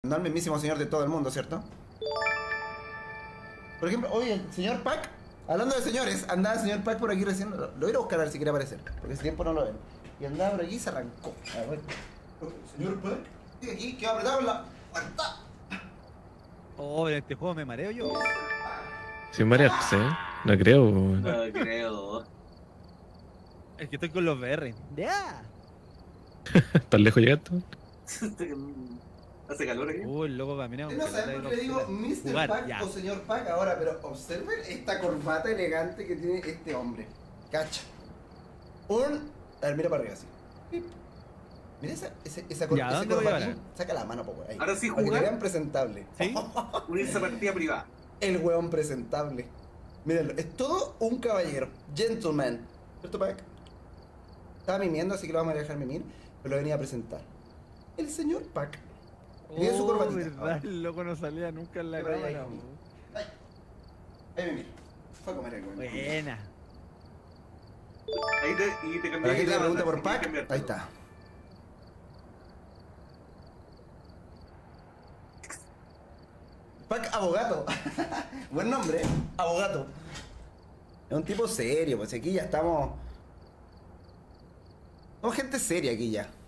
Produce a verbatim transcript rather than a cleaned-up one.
No el mismísimo señor de todo el mundo, ¿cierto? Por ejemplo, oye, el señor Pac, hablando de señores, andaba el señor Pac por aquí recién. Lo, lo voy a ir a buscar a ver si quiere aparecer, porque ese tiempo no lo ven. Y andaba por aquí y se arrancó. A ver. Señor Pac, sigue aquí, que va apretado en la puerta. Oh, en este juego me mareo yo. Sin marearse, ¿eh? No creo, weón. No creo. Es que estoy con los V R. ¡Ya! ¿Tan lejos llegaste? Hace calor aquí. Uh, el loco camina. No saben por qué le digo mister Jugar, Pac ya. o señor Pac ahora, pero observen esta corbata elegante que tiene este hombre. Cacha. Un. A ver, mira para arriba así. Pip. Mira esa, esa, esa cor- Ya, ese ¿dónde voy a corbatín. parar? Saca la mano, po, ahí. Ahora sí, Para que te jugar. vean presentable. ¿Sí? Unirse a partida privada. El hueón presentable. Mírenlo, es todo un caballero. Gentleman. ¿Cierto, Pac? Estaba mimiendo, así que lo vamos a dejar mimir. Pero lo venía a presentar. El señor Pac. Tiene su Oh, corbatita. verdad, el loco no salía nunca en la Qué raya, cámara. hijo mío. po. Ay, ahí mimir. Fue a comer el hueón. Buena. Ahí te, y te Para cambié la gente que la pregunta banda, por si quieres Pac, cambiarte. ahí está. Pac Abogato. Buen nombre, ¿eh? Abogato. Es un tipo serio, pues aquí ya estamos. Somos gente seria aquí ya.